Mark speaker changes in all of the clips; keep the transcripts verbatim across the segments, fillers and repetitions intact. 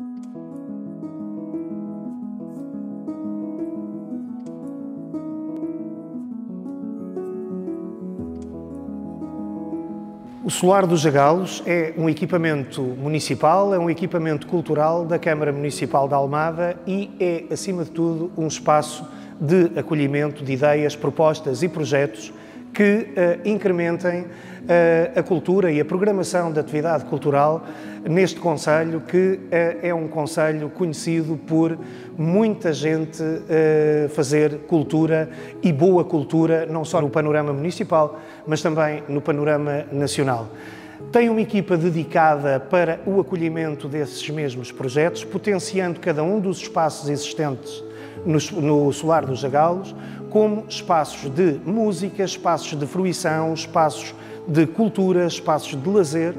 Speaker 1: O Solar dos Zagalos é um equipamento municipal, é um equipamento cultural da Câmara Municipal de Almada e é, acima de tudo, um espaço de acolhimento de ideias, propostas e projetos que uh, incrementem uh, a cultura e a programação da atividade cultural neste concelho, que uh, é um concelho conhecido por muita gente uh, fazer cultura e boa cultura, não só no panorama municipal, mas também no panorama nacional. Tem uma equipa dedicada para o acolhimento desses mesmos projetos, potenciando cada um dos espaços existentes no, no Solar dos Zagalos, como espaços de música, espaços de fruição, espaços de cultura, espaços de lazer.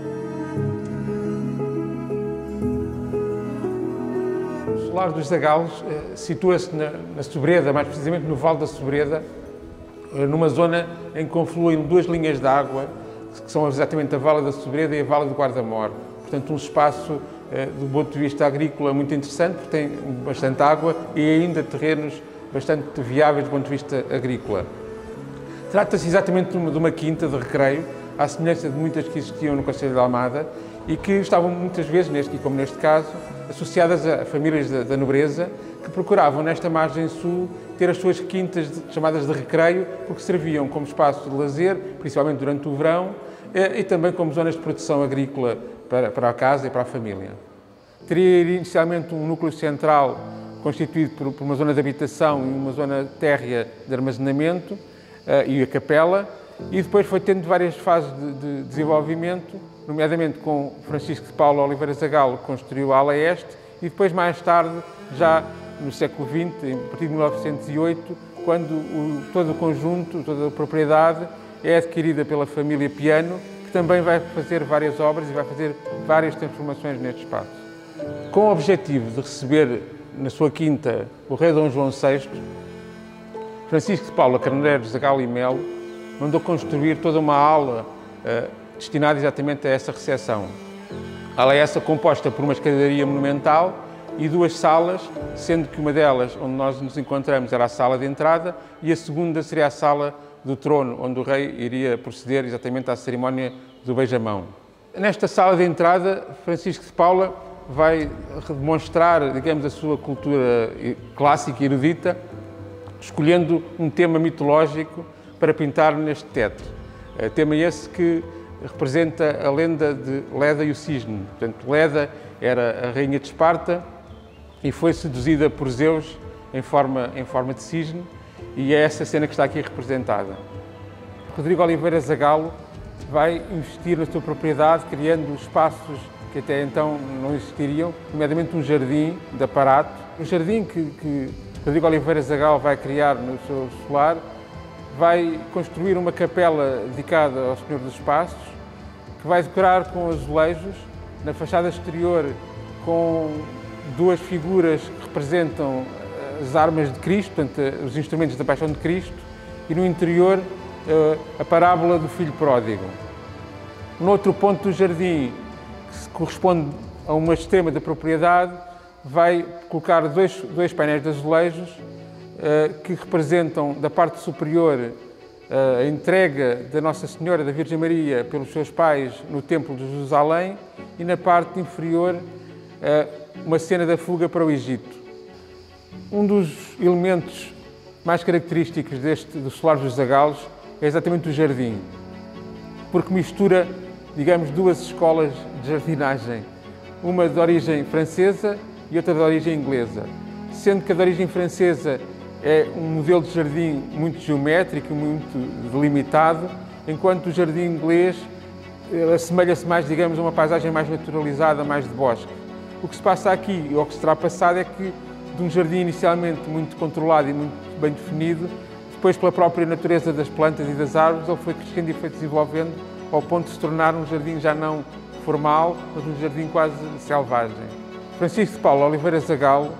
Speaker 2: O Solar dos Zagalos eh, situa-se na, na Sobreda, mais precisamente no Vale da Sobreda, eh, numa zona em que confluem duas linhas de água, que são exatamente a Vala da Sobreda e a Vala do Guarda-Mor. Portanto, um espaço, eh, do ponto de vista agrícola, muito interessante, porque tem bastante água e ainda terrenos bastante viáveis do ponto de vista agrícola. Trata-se exatamente de uma, de uma quinta de recreio, à semelhança de muitas que existiam no Concelho de Almada e que estavam muitas vezes, neste, como neste caso, associadas a famílias da, da nobreza que procuravam, nesta margem sul, ter as suas quintas de, chamadas de recreio, porque serviam como espaço de lazer, principalmente durante o verão, e, e também como zonas de produção agrícola para, para a casa e para a família. Teria inicialmente um núcleo central constituído por, por uma zona de habitação e uma zona térrea de armazenamento uh, e a capela, e depois foi tendo várias fases de, de desenvolvimento, nomeadamente com Francisco de Paula Oliveira Zagalo, que construiu a ala este, e depois, mais tarde, já no século vinte, a partir de mil novecentos e oito, quando o, todo o conjunto, toda a propriedade é adquirida pela família Piano, que também vai fazer várias obras e vai fazer várias transformações neste espaço. Com o objetivo de receber na sua quinta o rei Dom João sexto, Francisco de Paula Carneiro Zagalo e Melo mandou construir toda uma ala uh, destinada exatamente a essa recepção. Ala essa composta por uma escadaria monumental e duas salas, sendo que uma delas, onde nós nos encontramos, era a sala de entrada e a segunda seria a sala do trono, onde o rei iria proceder exatamente à cerimónia do beijamão. Nesta sala de entrada, Francisco de Paula vai demonstrar, digamos, a sua cultura clássica e erudita, escolhendo um tema mitológico para pintar neste teto. Tema esse que representa a lenda de Leda e o Cisne. Portanto, Leda era a rainha de Esparta e foi seduzida por Zeus em forma, em forma de cisne, e é essa cena que está aqui representada. Rodrigo Oliveira Zagalo vai investir na sua propriedade, criando espaços que até então não existiriam, nomeadamente um jardim de aparato. O jardim que, que Rodrigo Oliveira Zagalo vai criar no seu solar vai construir uma capela dedicada ao Senhor dos Espaços, que vai decorar com azulejos, na fachada exterior com duas figuras que representam as armas de Cristo, portanto, os instrumentos da Paixão de Cristo, e no interior a parábola do Filho Pródigo. No outro ponto do jardim, que corresponde a uma extrema da propriedade, vai colocar dois, dois painéis de azulejos uh, que representam, da parte superior, uh, a entrega da Nossa Senhora da Virgem Maria pelos seus pais no Templo de Jerusalém, e na parte inferior, uh, uma cena da fuga para o Egito. Um dos elementos mais característicos deste, do Solar dos Zagalos é exatamente o jardim, porque mistura, digamos, duas escolas de jardinagem, uma de origem francesa e outra de origem inglesa, sendo que a de origem francesa é um modelo de jardim muito geométrico, muito delimitado, enquanto o jardim inglês assemelha-se mais, digamos, a uma paisagem mais naturalizada, mais de bosque. O que se passa aqui, ou o que se terá passado, é que de um jardim inicialmente muito controlado e muito bem definido, depois pela própria natureza das plantas e das árvores, ele foi crescendo e foi desenvolvendo ao ponto de se tornar um jardim já não formal, mas um jardim quase selvagem. Francisco de Paula Oliveira Zagalo,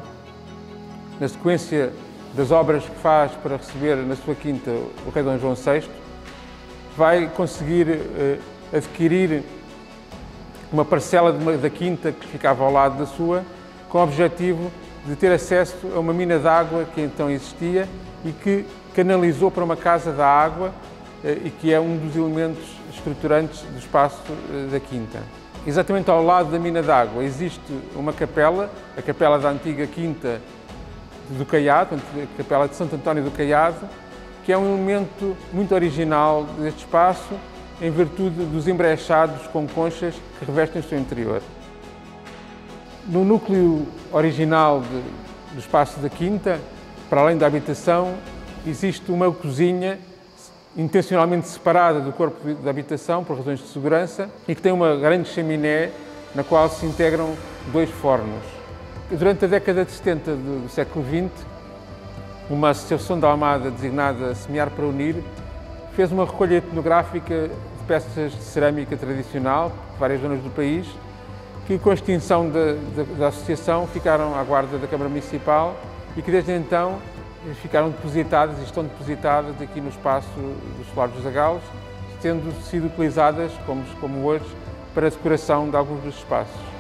Speaker 2: na sequência das obras que faz para receber na sua quinta o rei Dom João sexto, vai conseguir eh, adquirir uma parcela de uma, da quinta que ficava ao lado da sua, com o objetivo de ter acesso a uma mina de água que então existia e que canalizou para uma casa da água e que é um dos elementos estruturantes do espaço da quinta. Exatamente ao lado da mina de água existe uma capela, a capela da antiga quinta do Caiado, a capela de Santo António do Caiado, que é um elemento muito original deste espaço, em virtude dos embrechados com conchas que revestem o seu interior. No núcleo original de, do espaço da quinta, para além da habitação, existe uma cozinha intencionalmente separada do corpo da habitação por razões de segurança e que tem uma grande chaminé na qual se integram dois fornos. Durante a década de setenta do século vinte, uma associação da Almada designada Semear para Unir fez uma recolha etnográfica de peças de cerâmica tradicional de várias zonas do país que, com a extinção da, da, da associação, ficaram à guarda da Câmara Municipal e que desde então ficaram depositadas e estão depositadas aqui no espaço do Solar dos Zagalos, tendo sido utilizadas, como, como hoje, para a decoração de alguns dos espaços.